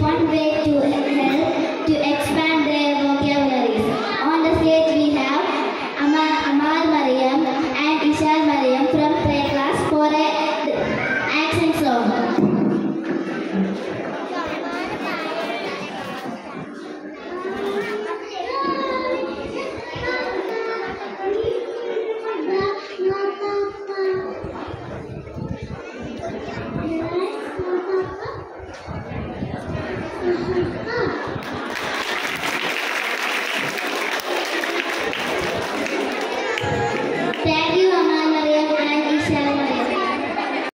one way to help to expand their vocabularies. On the stage we have Amal Mariam and Ishal Mariam from play class for an accent song.